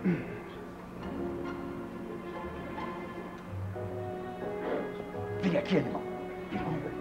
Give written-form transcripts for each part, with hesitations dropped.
Vem aqui, animal. Vem, vamos ver.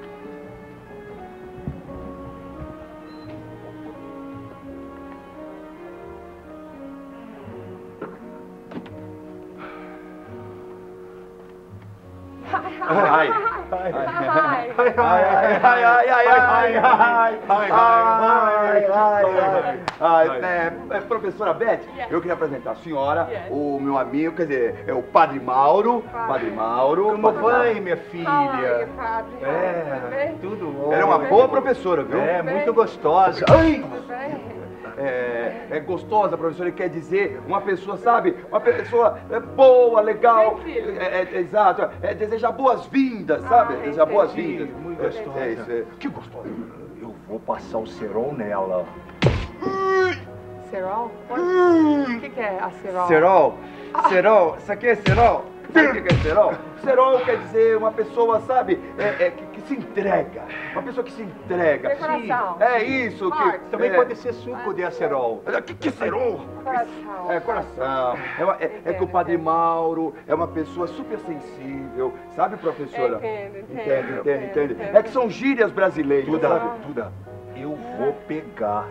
Professora Beth, eu queria apresentar a senhora, o meu amigo, quer dizer, é o Padre Mauro. Padre Mauro. Como vai, minha filha? Tudo bom. Ela é uma boa professora, viu? É, muito gostosa. Ai! É gostosa, professor, ele quer dizer uma pessoa, sabe? Uma pessoa boa, legal. Exato. Desejar boas-vindas, sabe? Desejar boas-vindas. Muito gostosa. Que gostosa. Eu vou passar o cerol nela. Cerol? O que é a cerol? Cerol? Cerol? Isso aqui é cerol? Sabe o que é cerol? Cerol quer dizer uma pessoa, sabe, que se entrega. Uma pessoa que se entrega. Coração. É isso. Que, também pode ser suco de acerol. Que cerol? Coração. É coração. É que o Padre Mauro é uma pessoa super sensível. Sabe, professora? Entende. É que são gírias brasileiras. Duda, eu vou pegar.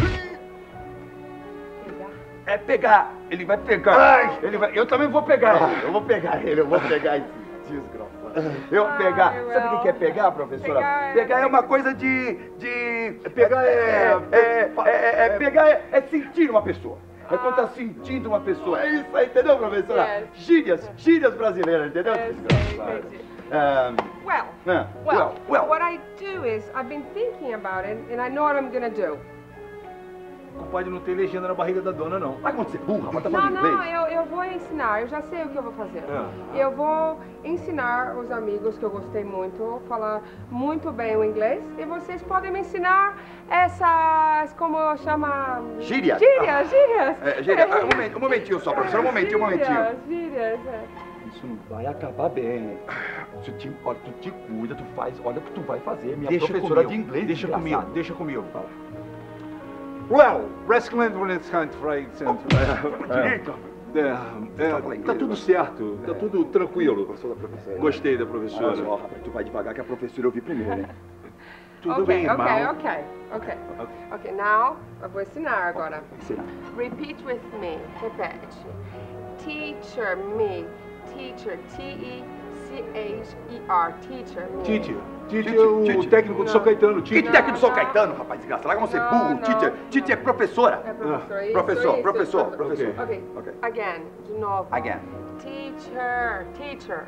É pegar, ele vai pegar. Eu também vou pegar ele. Eu vou pegar esse desgraçado. Eu vou pegar. Sabe o que é pegar, professora? Pegar é uma coisa de. Pegar pegar é sentir uma pessoa. É quando tá sentindo uma pessoa. É isso aí, entendeu, professora? Gírias brasileiras, entendeu? Well, what I do is, I've been thinking about it, and I know what I'm gonna do. Pode não ter legenda na barriga da dona, não. Vai acontecer burra, mas tá falando inglês. Não, eu vou ensinar, eu já sei o que eu vou fazer. Eu vou ensinar os amigos que eu gostei muito, falar muito bem o inglês, e vocês podem me ensinar essas, como chama? Gírias. Gírias. Um momentinho só, professor, um momentinho. Gírias. Isso não vai acabar bem. Olha, tu te cuida, tu faz, olha o que tu vai fazer, minha professora de inglês. Deixa comigo. Well, Wrestling Hunt Friday Center. Tá tudo certo, tá tudo tranquilo. Gostei da professora. Olha só, rapaz, tu vai devagar que a professora eu vi primeiro, hein? Tudo bem, irmão. Ok, now, eu vou ensinar agora. Ensinar. Repeat with me, repete. Teacher, me. Teacher, T-E-C-H-E-R, teacher, me. Tite, o técnico do São Caetano. Que técnico do São Caetano, rapaz, desgraçado? Lá vão ser burro. Tite é professora. É professor. Ok. Again, de novo. Again. Teacher.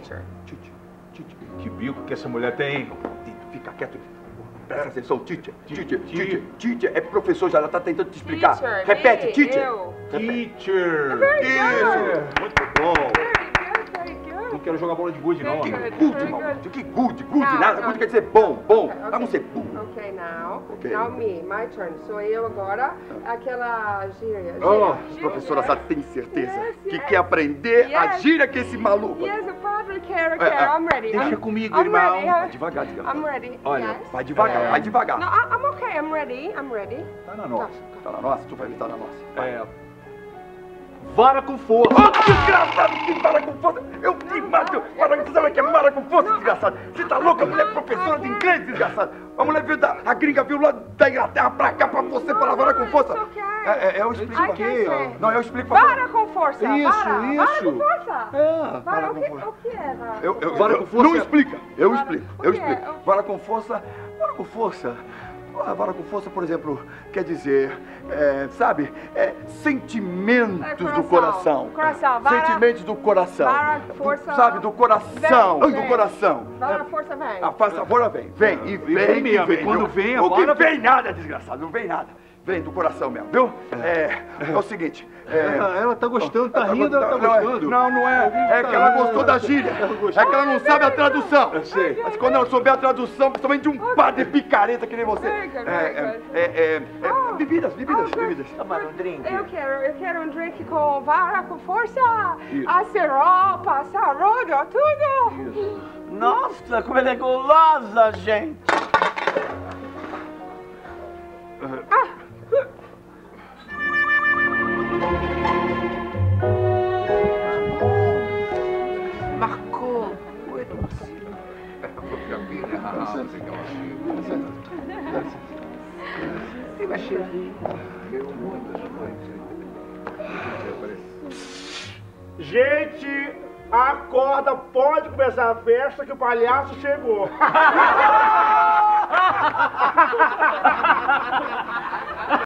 Que bico que essa mulher tem. Fica quieto. Presta atenção, teacher é professor, já ela tá tentando te explicar. Repete, teacher. Teacher. Isso. Muito bom. Não quero jogar bola de gude, não. Que good, irmão. Que good, nada. Good quer dizer bom. Vamos ser burro. Ok, now me, my turn. Sou eu agora, aquela gíria. Professora, você tem certeza que quer aprender a gíria que esse maluco? Yes, o padre quer. I'm ready. Deixa comigo, irmão. Vai devagar, I'm ready. Olha, vai devagar. No, I'm okay, I'm ready. Tá na nossa, tu vai estar na nossa. Vara com força. Desgraçado, que vara com força. Eu te mato. Você sabe que é vara com força, desgraçado? Você tá louca? A mulher é professora de inglês, desgraçado. A mulher veio a gringa veio lá da Inglaterra pra cá pra você falar vara com força. Eu explico aqui. Não, eu explico pra você. Vara com força. Isso. Vara com força. Vara com força. O que é vara? Vara com força. Não explica. Eu explico. Vara com força. A vara com força, por exemplo, quer dizer, sabe, sentimentos do coração. Sentimentos do coração. Vara, força. Sabe, do coração. Vem. Do coração. Vara, força, vem. A força vem. Vem. Quando vem, a o que vara... vem nada, desgraçado, não vem nada. Vem do coração mesmo, viu? É o seguinte... Ela tá gostando, tá rindo, ela tá gostando. Não é. É que ela gostou da gíria. É que ela não sabe a tradução. Eu sei. Mas quando ela souber a tradução, principalmente de um padre picareta que nem você. Bebidas. Tomar um drink. Eu quero um drink com vara, com força. Acerol, passarodo, tudo. Nossa, como ela é gulosa, gente. Gente, acorda, pode começar a festa que o palhaço chegou.